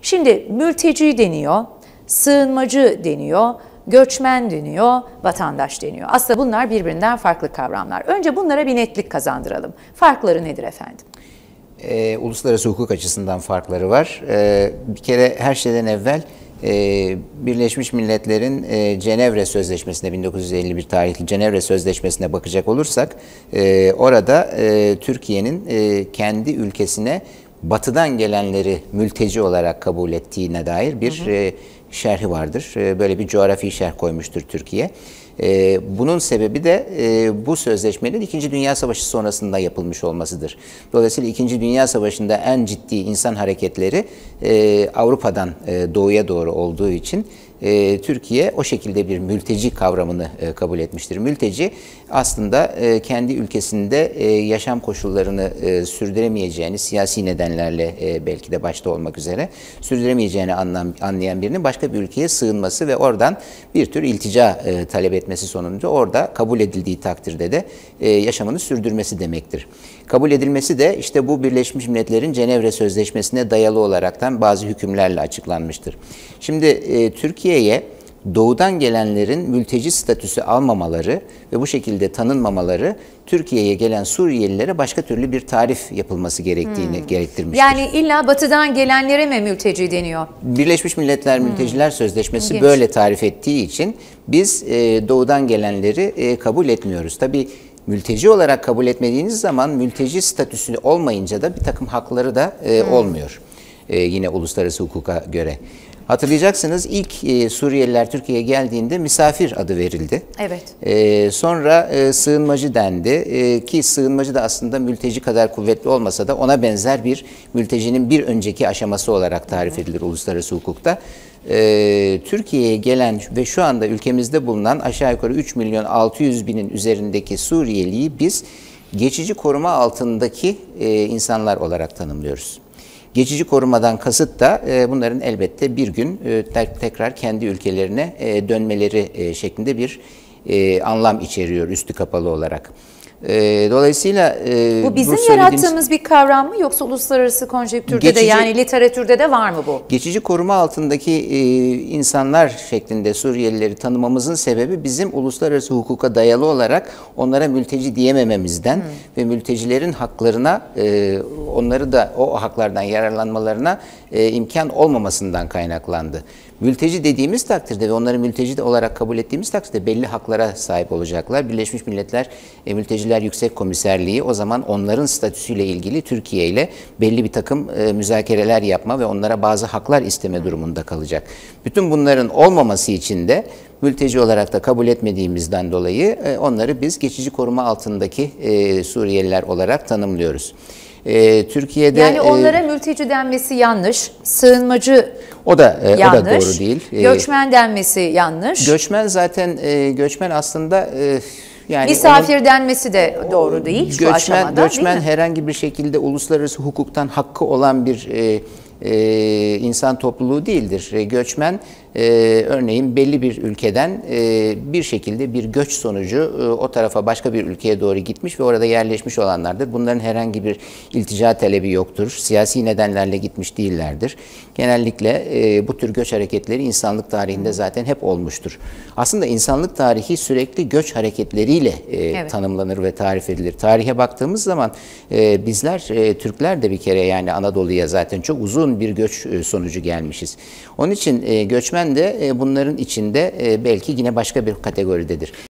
Şimdi mülteci deniyor, sığınmacı deniyor, göçmen deniyor, vatandaş deniyor. Aslında bunlar birbirinden farklı kavramlar. Önce bunlara bir netlik kazandıralım. Farkları nedir efendim? Uluslararası hukuk açısından farkları var. Bir kere her şeyden evvel Birleşmiş Milletler'in Cenevre Sözleşmesi'ne, 1951 tarihli Cenevre Sözleşmesi'ne bakacak olursak orada Türkiye'nin kendi ülkesine batıdan gelenleri mülteci olarak kabul ettiğine dair bir şerhi vardır. Böyle bir coğrafi şerh koymuştur Türkiye. Bunun sebebi de bu sözleşmenin 2. Dünya Savaşı sonrasında yapılmış olmasıdır. Dolayısıyla 2. Dünya Savaşı'nda en ciddi insan hareketleri Avrupa'dan doğuya doğru olduğu için Türkiye o şekilde bir mülteci kavramını kabul etmiştir. Mülteci aslında kendi ülkesinde yaşam koşullarını sürdüremeyeceğini, siyasi nedenlerle belki de başta olmak üzere sürdüremeyeceğini anlayan birinin başka bir ülkeye sığınması ve oradan bir tür iltica talep etmesi sonucu orada kabul edildiği takdirde de yaşamını sürdürmesi demektir. Kabul edilmesi de işte bu Birleşmiş Milletler'in Cenevre Sözleşmesi'ne dayalı olaraktan bazı hükümlerle açıklanmıştır. Şimdi Türkiye'ye doğudan gelenlerin mülteci statüsü almamaları ve bu şekilde tanınmamaları Türkiye'ye gelen Suriyelilere başka türlü bir tarif yapılması gerektiğini gerektirmiştir. Yani illa batıdan gelenlere mi mülteci deniyor? Birleşmiş Milletler Mülteciler Sözleşmesi böyle tarif ettiği için biz doğudan gelenleri kabul etmiyoruz. Tabii mülteci olarak kabul etmediğiniz zaman mülteci statüsü olmayınca da bir takım hakları da olmuyor. Yine uluslararası hukuka göre. Hatırlayacaksınız ilk Suriyeliler Türkiye'ye geldiğinde misafir adı verildi. Evet. Sonra sığınmacı dendi ki sığınmacı da aslında mülteci kadar kuvvetli olmasa da ona benzer bir mültecinin bir önceki aşaması olarak tarif edilir uluslararası hukukta. Türkiye'ye gelen ve şu anda ülkemizde bulunan aşağı yukarı 3.600.000'in üzerindeki Suriyeliyi biz geçici koruma altındaki insanlar olarak tanımlıyoruz. Geçici korumadan kasıt da bunların elbette bir gün tekrar kendi ülkelerine dönmeleri şeklinde bir anlam içeriyor üstü kapalı olarak. Dolayısıyla bu bizim yarattığımız bir kavram mı yoksa uluslararası konjektürde de yani literatürde de var mı bu? Geçici koruma altındaki insanlar şeklinde Suriyelileri tanımamızın sebebi bizim uluslararası hukuka dayalı olarak onlara mülteci diyemememizden ve mültecilerin haklarına onları da o haklardan yararlanmalarına imkan olmamasından kaynaklandı. Mülteci dediğimiz takdirde ve onları mülteci olarak kabul ettiğimiz takdirde belli haklara sahip olacaklar. Birleşmiş Milletler Mülteciler Yüksek Komiserliği o zaman onların statüsüyle ilgili Türkiye ile belli bir takım müzakereler yapma ve onlara bazı haklar isteme durumunda kalacak. Bütün bunların olmaması için de mülteci olarak da kabul etmediğimizden dolayı onları biz geçici koruma altındaki Suriyeliler olarak tanımlıyoruz. Türkiye'de yani onlara mülteci denmesi yanlış, sığınmacı o da yanlış, doğru değil. Göçmen denmesi yanlış. Göçmen zaten göçmen aslında yani misafir denmesi de doğru değil şu aşamada. Göçmen herhangi bir şekilde uluslararası hukuktan hakkı olan bir insan topluluğu değildir. Göçmen örneğin belli bir ülkeden bir şekilde bir göç sonucu o tarafa başka bir ülkeye doğru gitmiş ve orada yerleşmiş olanlardır. Bunların herhangi bir iltica talebi yoktur. Siyasi nedenlerle gitmiş değillerdir. Genellikle bu tür göç hareketleri insanlık tarihinde zaten hep olmuştur. Aslında insanlık tarihi sürekli göç hareketleriyle tanımlanır ve tarif edilir. Tarihe baktığımız zaman bizler Türkler de bir kere yani Anadolu'ya zaten çok uzun bir göç sonucu gelmişiz. Onun için göçmen de bunların içinde belki yine başka bir kategoridedir.